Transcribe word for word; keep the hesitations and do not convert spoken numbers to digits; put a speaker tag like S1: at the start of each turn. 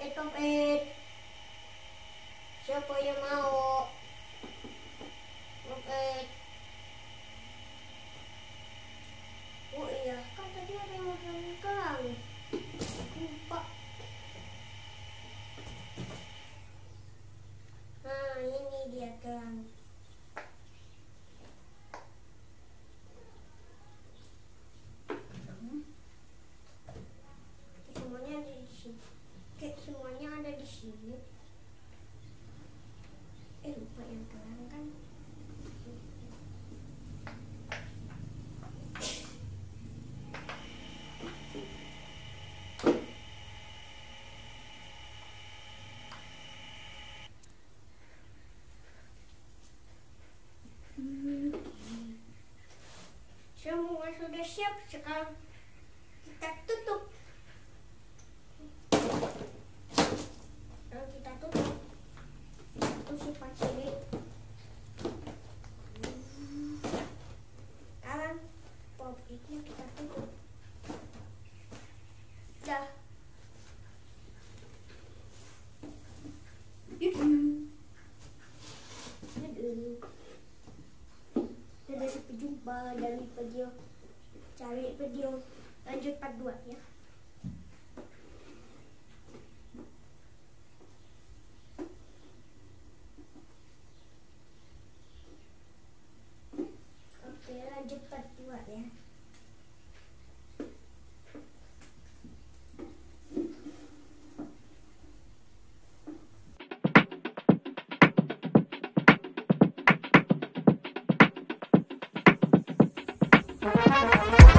S1: eh Topet. Siapa yang mau? Topet. Oh iya, kan tadi ada yang mau pegang. Lupa. Nah, ini dia kan. Semuanya ada di sini. Kayak semuanya ada di sini. Eh lupa yang kelang kan. Semua sudah siap, sekarang kita tutup. Sekarang kita tutup. Itu sifat sini. Sekarang popiknya kita tutup. Dah. Dadah, sampai jumpa dari video cari video lanjut part dua ya. Oke, lanjut part dua ya. Thank you.